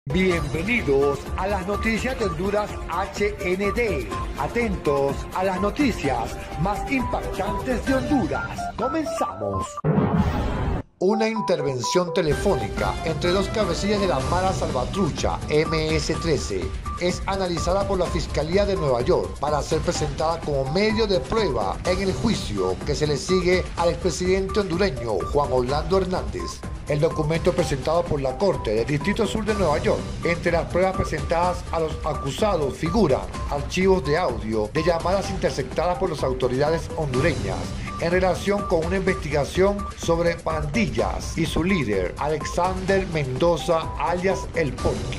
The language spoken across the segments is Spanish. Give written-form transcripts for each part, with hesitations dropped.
Bienvenidos a las noticias de Honduras HND. Atentos a las noticias más impactantes de Honduras. Comenzamos. Una intervención telefónica entre dos cabecillas de la Mara Salvatrucha, MS-13, es analizada por la Fiscalía de Nueva York para ser presentada como medio de prueba en el juicio que se le sigue al expresidente hondureño Juan Orlando Hernández. El documento presentado por la Corte del Distrito Sur de Nueva York. Entre las pruebas presentadas a los acusados figuran archivos de audio de llamadas interceptadas por las autoridades hondureñas en relación con una investigación sobre pandillas y su líder, Alexander Mendoza, alias El Porky.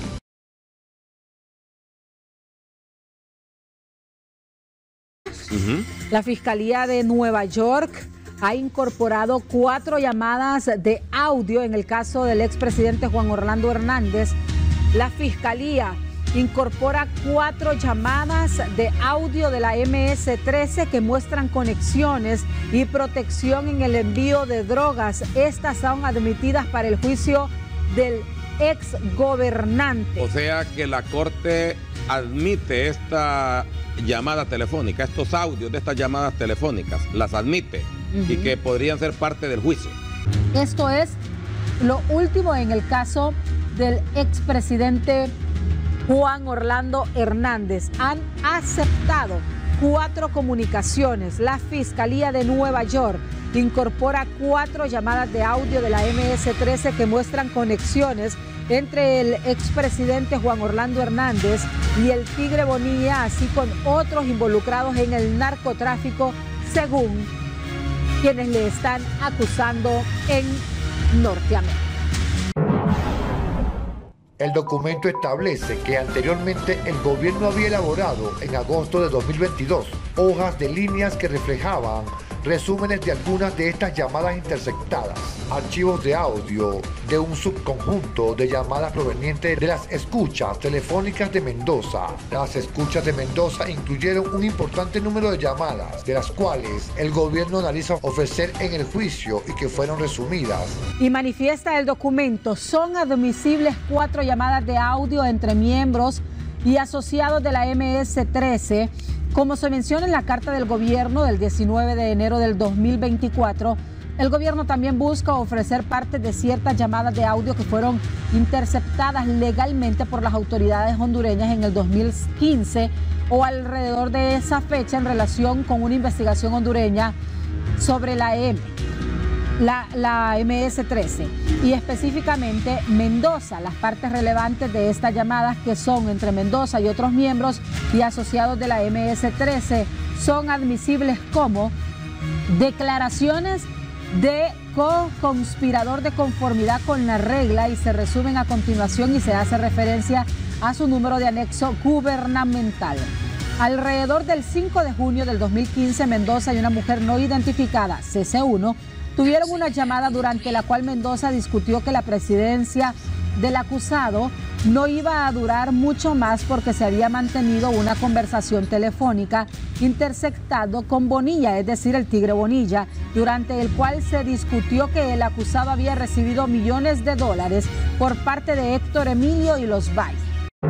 La Fiscalía de Nueva York ha incorporado 4 llamadas de audio en el caso del expresidente Juan Orlando Hernández. La Fiscalía incorpora 4 llamadas de audio de la MS-13 que muestran conexiones y protección en el envío de drogas. Estas son admitidas para el juicio del ex gobernante. O sea que la Corte admite esta llamada telefónica, estos audios de estas llamadas telefónicas, las admite y que podrían ser parte del juicio. Esto es lo último en el caso del expresidente Juan Orlando Hernández. Han aceptado 4 comunicaciones. La Fiscalía de Nueva York incorpora 4 llamadas de audio de la MS-13 que muestran conexiones entre el expresidente Juan Orlando Hernández y el Tigre Bonilla, así con otros involucrados en el narcotráfico, según quienes le están acusando en Norteamérica. El documento establece que anteriormente el gobierno había elaborado en agosto de 2022 hojas de líneas que reflejaban resúmenes de algunas de estas llamadas interceptadas, archivos de audio de un subconjunto de llamadas provenientes de las escuchas telefónicas de Mendoza. Las escuchas de Mendoza incluyeron un importante número de llamadas, de las cuales el gobierno analiza ofrecer en el juicio y que fueron resumidas. Y manifiesta el documento, son admisibles 4 llamadas de audio entre miembros y asociados de la MS-13, como se menciona en la carta del gobierno del 19 de enero del 2024. El gobierno también busca ofrecer parte de ciertas llamadas de audio que fueron interceptadas legalmente por las autoridades hondureñas en el 2015 o alrededor de esa fecha en relación con una investigación hondureña sobre la MS-13 y específicamente Mendoza. Las partes relevantes de estas llamadas, que son entre Mendoza y otros miembros y asociados de la MS-13, son admisibles como declaraciones de co-conspirador de conformidad con la regla, y se resumen a continuación y se hace referencia a su número de anexo gubernamental. Alrededor del 5 de junio del 2015, Mendoza y una mujer no identificada, CC1, tuvieron una llamada durante la cual Mendoza discutió que la presidencia del acusado no iba a durar mucho más porque se había mantenido una conversación telefónica interceptado con Bonilla, es decir, el Tigre Bonilla, durante el cual se discutió que el acusado había recibido millones de dólares por parte de Héctor Emilio y los Valles.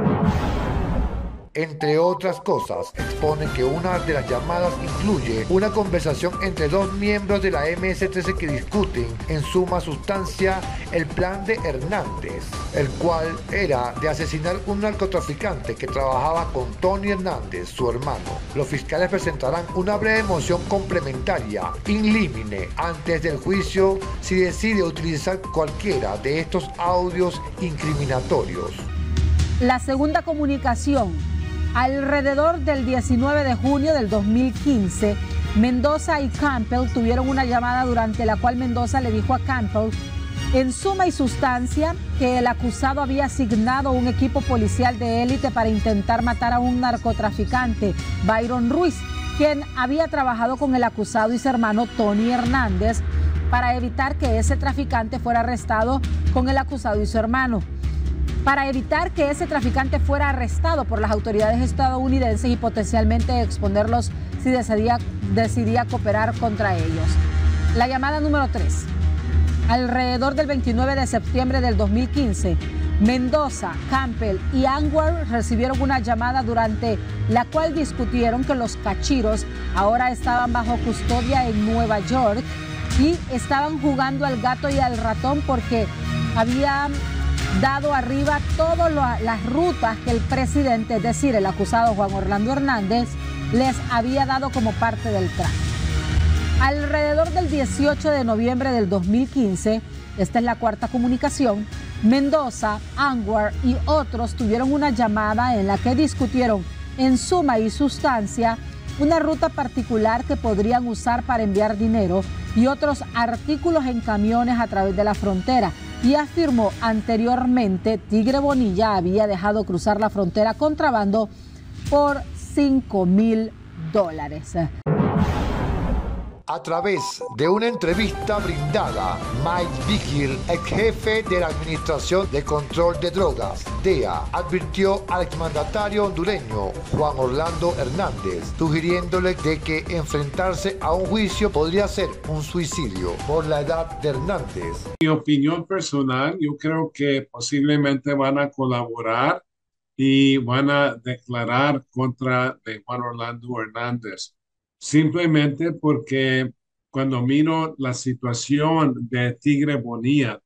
Entre otras cosas, expone que una de las llamadas incluye una conversación entre 2 miembros de la MS-13 que discuten en suma sustancia el plan de Hernández, el cual era de asesinar un narcotraficante que trabajaba con Tony Hernández, su hermano. Los fiscales presentarán una breve moción complementaria in limine antes del juicio si decide utilizar cualquiera de estos audios incriminatorios. La segunda comunicación. Alrededor del 19 de junio del 2015, Mendoza y Campbell tuvieron una llamada durante la cual Mendoza le dijo a Campbell, en suma y sustancia, que el acusado había asignado un equipo policial de élite para intentar matar a un narcotraficante, Byron Ruiz, quien había trabajado con el acusado y su hermano Tony Hernández para evitar que ese traficante fuera arrestado con el acusado y su hermano. Para evitar que ese traficante fuera arrestado por las autoridades estadounidenses y potencialmente exponerlos si decidía cooperar contra ellos. La llamada número 3. Alrededor del 29 de septiembre del 2015, Mendoza, Campbell y Anwar recibieron una llamada durante la cual discutieron que los cachiros ahora estaban bajo custodia en Nueva York y estaban jugando al gato y al ratón porque habían dado arriba todas las rutas que el presidente, es decir, el acusado Juan Orlando Hernández, les había dado como parte del tráfico. Alrededor del 18 de noviembre del 2015, esta es la cuarta comunicación, Mendoza, Anwar y otros tuvieron una llamada en la que discutieron en suma y sustancia una ruta particular que podrían usar para enviar dinero y otros artículos en camiones a través de la frontera. Y afirmó anteriormente Tigre Bonilla había dejado cruzar la frontera contrabando por $5,000. A través de una entrevista brindada, Mike Vigil, ex jefe de la Administración de Control de Drogas, DEA, advirtió al exmandatario hondureño Juan Orlando Hernández, sugiriéndole de que enfrentarse a un juicio podría ser un suicidio por la edad de Hernández. Mi opinión personal, yo creo que posiblemente van a colaborar y van a declarar contra de Juan Orlando Hernández. Simplemente porque cuando miro la situación de Tigre Bonilla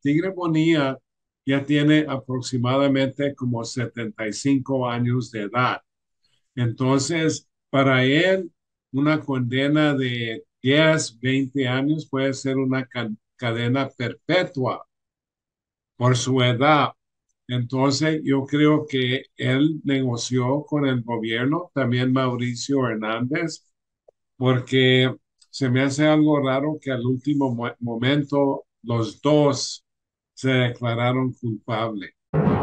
ya tiene aproximadamente como 75 años de edad. Entonces, para él, una condena de 10, 20 años puede ser una cadena perpetua por su edad. Entonces, yo creo que él negoció con el gobierno, también Mauricio Hernández, porque se me hace algo raro que al último momento los dos se declararon culpables.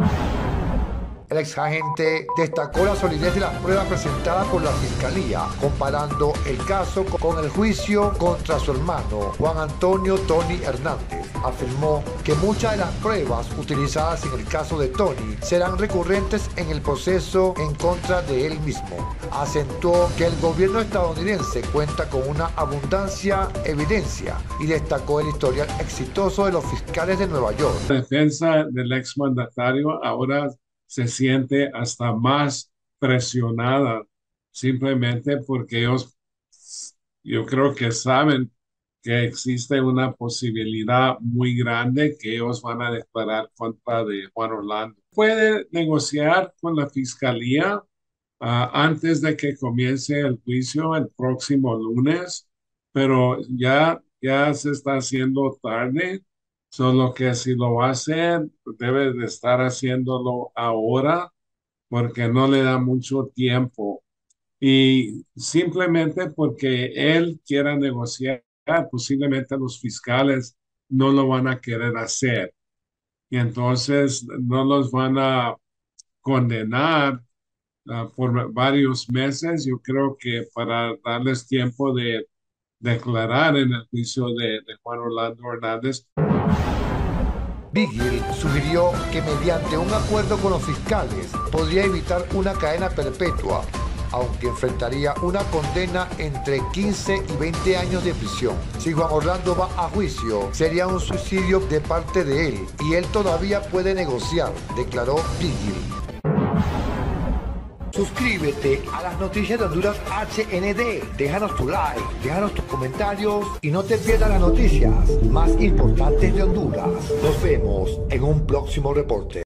El exagente destacó la solidez de las pruebas presentadas por la Fiscalía, comparando el caso con el juicio contra su hermano, Juan Antonio Tony Hernández. Afirmó que muchas de las pruebas utilizadas en el caso de Tony serán recurrentes en el proceso en contra de él mismo. Acentuó que el gobierno estadounidense cuenta con una abundancia de evidencia y destacó el historial exitoso de los fiscales de Nueva York. La defensa del exmandatario ahora se siente hasta más presionada simplemente porque ellos, yo creo que saben que existe una posibilidad muy grande que ellos van a declarar contra de Juan Orlando. Puede negociar con la fiscalía antes de que comience el juicio el próximo lunes, pero ya se está haciendo tarde. Solo que si lo va a hacer, debe de estar haciéndolo ahora porque no le da mucho tiempo. Y simplemente porque él quiera negociar, posiblemente los fiscales no lo van a querer hacer. Y entonces no los van a condenar por varios meses. Yo creo que para darles tiempo de declarar en el juicio de Juan Orlando Hernández. Vigil sugirió que mediante un acuerdo con los fiscales podría evitar una cadena perpetua, aunque enfrentaría una condena entre 15 y 20 años de prisión. Si Juan Orlando va a juicio, sería un suicidio de parte de él y él todavía puede negociar, declaró Vigil. Suscríbete a las noticias de Honduras HND, déjanos tu like, déjanos tus comentarios y no te pierdas las noticias más importantes de Honduras. Nos vemos en un próximo reporte.